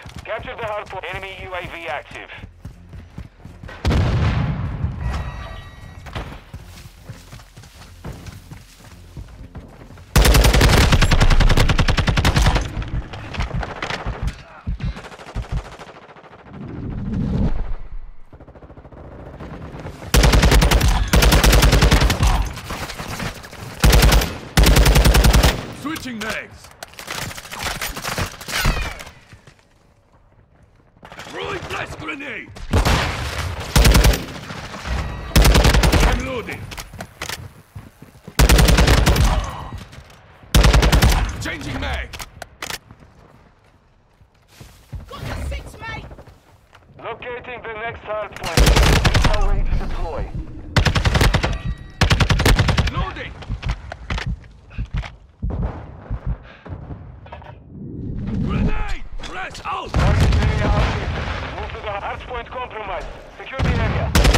Capture the hard point. Enemy UAV active. Switching mags! Throwing flash grenade! I'm loading! Changing mag! Got the six, mate! Locating the next hard point. Now ready to deploy. Loading! Grenade! Flash out! Target area active. Move to the hard point compromised. Secure the area.